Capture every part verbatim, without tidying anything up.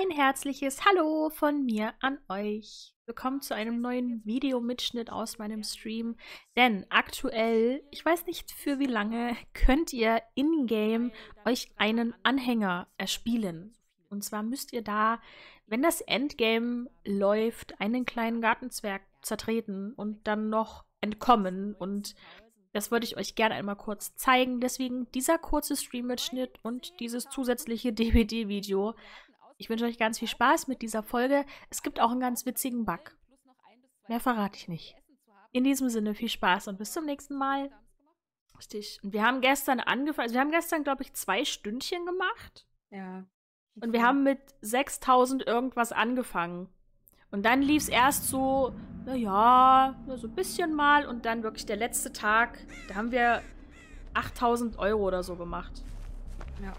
Ein herzliches Hallo von mir an euch. Willkommen zu einem neuen Videomitschnitt aus meinem Stream. Denn aktuell, ich weiß nicht für wie lange, könnt ihr in-game euch einen Anhänger erspielen. Und zwar müsst ihr da, wenn das Endgame läuft, einen kleinen Gartenzwerg zertreten und dann noch entkommen. Und das wollte ich euch gerne einmal kurz zeigen. Deswegen dieser kurze Stream-Mitschnitt und dieses zusätzliche D V D-Video. Ich wünsche euch ganz viel Spaß mit dieser Folge. Es gibt auch einen ganz witzigen Bug. Mehr verrate ich nicht. In diesem Sinne viel Spaß und bis zum nächsten Mal. Richtig. Und wir haben gestern angefangen, also wir haben gestern, glaube ich, zwei Stündchen gemacht. Ja. Okay. Und wir haben mit sechstausend irgendwas angefangen. Und dann lief es erst so, naja, so ein bisschen mal. Und dann wirklich der letzte Tag, da haben wir achttausend Euro oder so gemacht. Ja.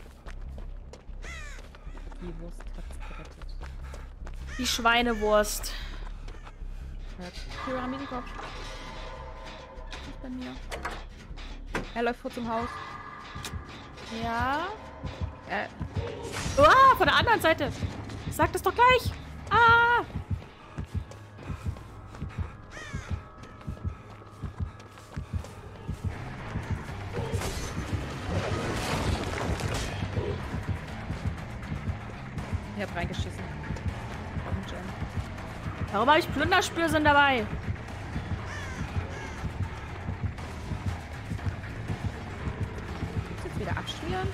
Die Wurst hat's gerettet. Die Schweinewurst. Pyramidikopf. Ist bei mir. Er läuft vor zum Haus. Ja. Äh. Oh, von der anderen Seite. Sag das doch gleich. Ah. Ich hab reingeschissen. Warum habe ich Plünderspürsinn dabei? Jetzt wieder abschmieren.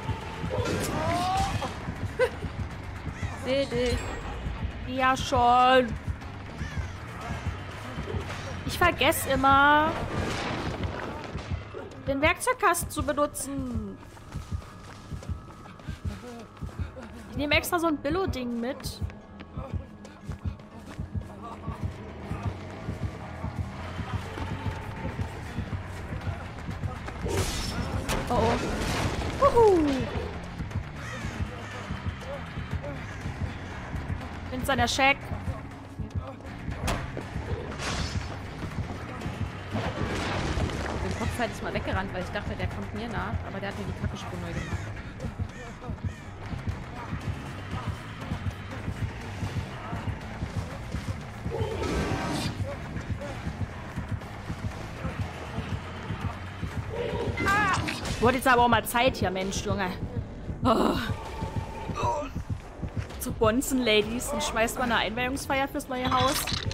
Oh. Seh dich. Ja, schon. Ich vergesse immer, den Werkzeugkasten zu benutzen. Ich nehme extra so ein Billo-Ding mit. Oh oh. Uhu. Bin's an der Scheck. Den Kopf ist mal weggerannt, weil ich dachte, der kommt mir nach. Aber der hat mir die Kackespur neu gemacht. Wurde jetzt aber auch mal Zeit hier, Mensch, Junge. Oh. So Bonzen-Ladies. Dann schmeißt man eine Einweihungsfeier fürs neue Haus.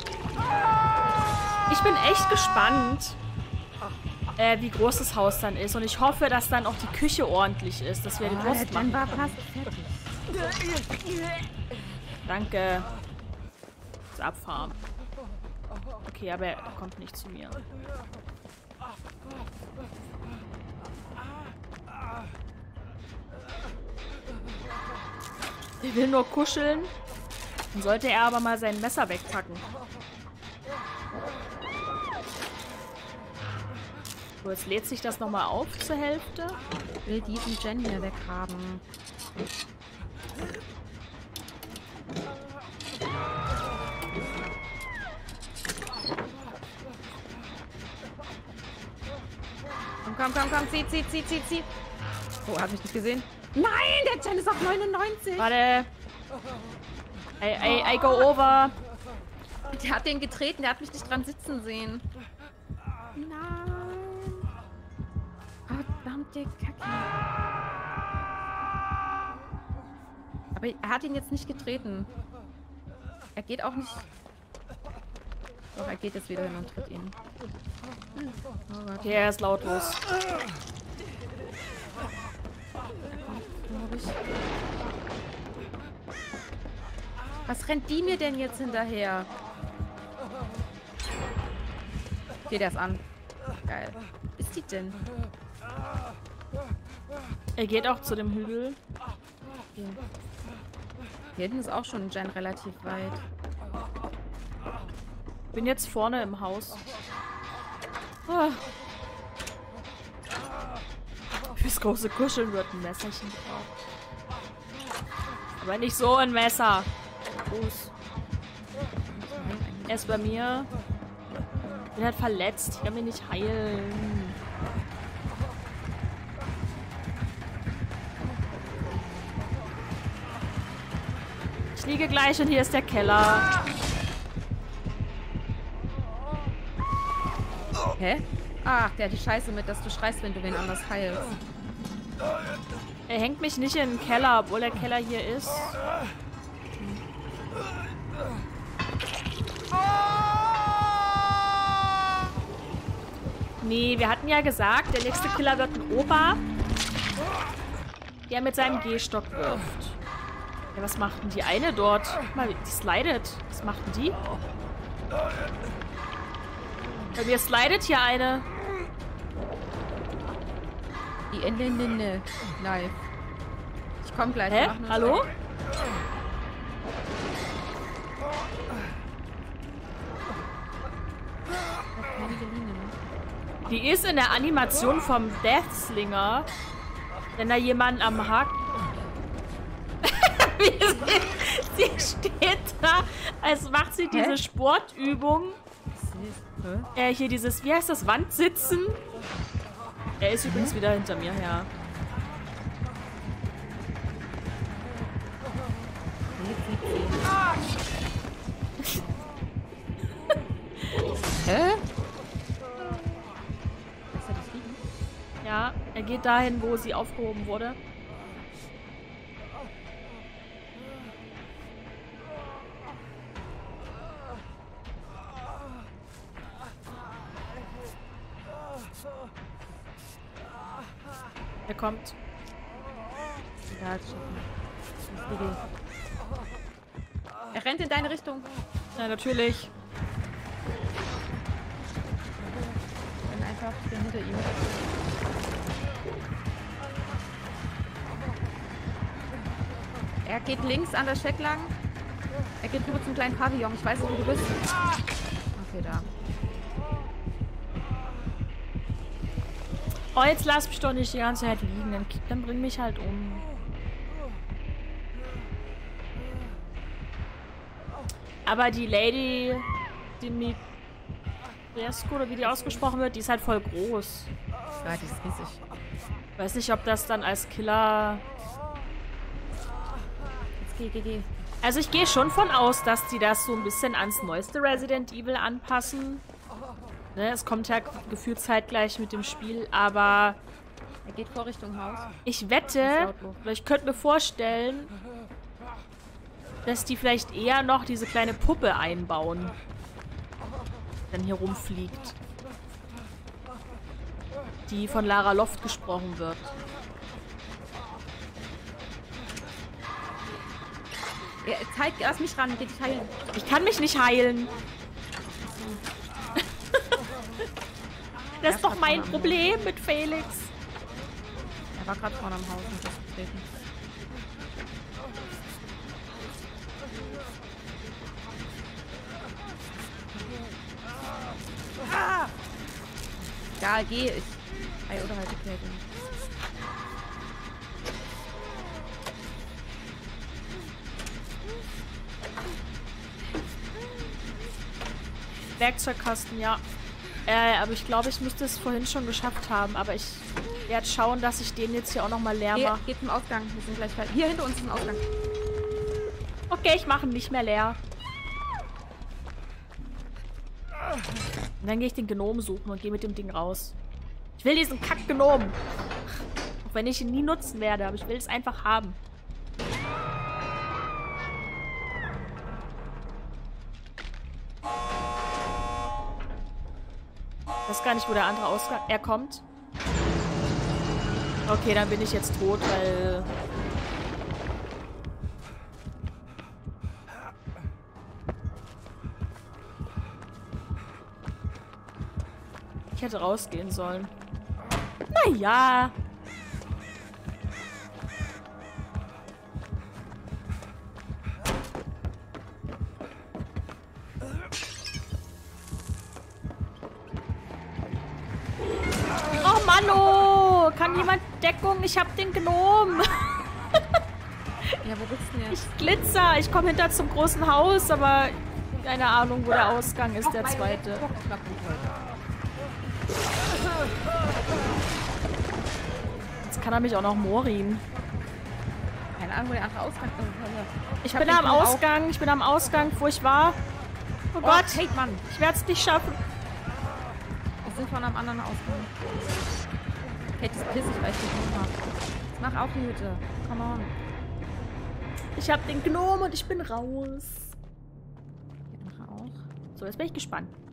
Ich bin echt gespannt, äh, wie groß das Haus dann ist. Und ich hoffe, dass dann auch die Küche ordentlich ist, dass wir den Wurst oh, machen war können. fast fertig. Danke. Das Abfahren. Okay, aber er kommt nicht zu mir. Er will nur kuscheln. Dann sollte er aber mal sein Messer wegpacken. So, jetzt lädt sich das nochmal auf zur Hälfte. Ich will diesen Gen hier weghaben. Komm, komm, komm, komm, zieh, zieh, zieh, zieh, zieh. Oh, hat mich nicht gesehen. Nein, der Gen ist auf neunundneunzig. Warte. I, I, I go over. Der hat den getreten, der hat mich nicht dran sitzen sehen. Nein. Verdammte Kacke. Aber er hat ihn jetzt nicht getreten. Er geht auch nicht... Doch, er geht jetzt wieder hin und tritt ihn. Oh Gott, okay, er ist lautlos. Ich. Was rennt die mir denn jetzt hinterher? Okay, der ist an. Geil. Wo ist die denn? Er geht auch zu dem Hügel. Okay. Hier hinten ist auch schon ein Gen relativ weit. Bin jetzt vorne im Haus. Oh. Fürs große Kuscheln wird ein Messerchen gebraucht. Aber nicht so ein Messer. Fuß. Er ist bei mir. Ich bin halt verletzt. Ich kann mich nicht heilen. Ich liege gleich und hier ist der Keller. Hä? Ach, der hat die Scheiße mit, dass du schreist, wenn du wen anders heilst. Er hängt mich nicht in den Keller, obwohl der Keller hier ist. Nee, wir hatten ja gesagt, der nächste Killer wird ein Opa, der mit seinem Gehstock wirft. Ja, was macht denn die eine dort? Guck mal, die slidet. Was macht denn die? Bei mir slidet hier eine. Die Ende, Ende, live. Ich komm gleich. Hä? Hallo? Die ist in der Animation vom Deathslinger, wenn da jemand am Haken... sie steht da, als macht sie diese Hä? Sportübung. Äh, hier dieses, wie heißt das, Wandsitzen? Er ist übrigens wieder hinter mir her. Hä? Ja, er geht dahin, wo sie aufgehoben wurde. Er kommt. Ja, er rennt in deine Richtung. Ja, natürlich. Ich bin einfach hinter ihm. Er geht links an der Scheck lang. Er geht rüber zum kleinen Pavillon. Ich weiß nicht, wo du bist. Okay, da. Oh, jetzt lass mich doch nicht die ganze Zeit liegen. Dann, dann bring mich halt um. Aber die Lady, die Dimitrescu, oder wie die ausgesprochen wird, die ist halt voll groß. Ja, die ist riesig. Ich weiß nicht, ob das dann als Killer... Jetzt geh, geh, geh. Also ich gehe schon von aus, dass die das so ein bisschen ans neueste Resident Evil anpassen. Ne, es kommt ja gefühlt zeitgleich mit dem Spiel, aber... Er geht vor Richtung Haus. Ich wette, oder ich könnte mir vorstellen, dass die vielleicht eher noch diese kleine Puppe einbauen, die dann hier rumfliegt. Die von Lara Loft gesprochen wird. Ja, zeig, lass mich ran, geh dich heilen. Ich kann mich nicht heilen. Das ist doch mein Problem mit Felix. Er war gerade vorne am Haus und ist getreten. Ah! Egal, geh. Ich. Ei, oder halt die Kälte. Werkzeugkasten, ja. Äh, aber ich glaube, ich müsste es vorhin schon geschafft haben. Aber ich werde schauen, dass ich den jetzt hier auch nochmal leer mache. Geht zum Ausgang. Wir sind gleich fertig. Hier hinter uns ist ein Ausgang. Okay, ich mache ihn nicht mehr leer. Und dann gehe ich den Gnom suchen und gehe mit dem Ding raus. Ich will diesen Kack-Gnom. Auch wenn ich ihn nie nutzen werde, aber ich will es einfach haben. Ich weiß gar nicht, wo der andere Ausgang... Er kommt. Okay, dann bin ich jetzt tot, weil... Ich hätte rausgehen sollen. Naja. Oh Mann, kann jemand Deckung? Ich hab den Gnom. Ja, wo bist du denn jetzt? Ich glitzer. Ich komme hinter zum großen Haus, aber keine Ahnung, wo der Ausgang ist, der zweite. Jetzt kann er mich auch noch morin. Keine keine Ahnung, wo der andere Ausgang ist. Ich, ich bin am Ausgang, auch. ich bin am Ausgang, wo ich war. Oh, oh Gott, hey Mann. Ich werde es nicht schaffen. Wir sind von einem anderen Ausgang. Kate ist pissig, weil ich die Hütte mach. Mach auch die Hütte. Come on. Ich hab den Gnom und ich bin raus. Ich mache auch. So, jetzt bin ich gespannt.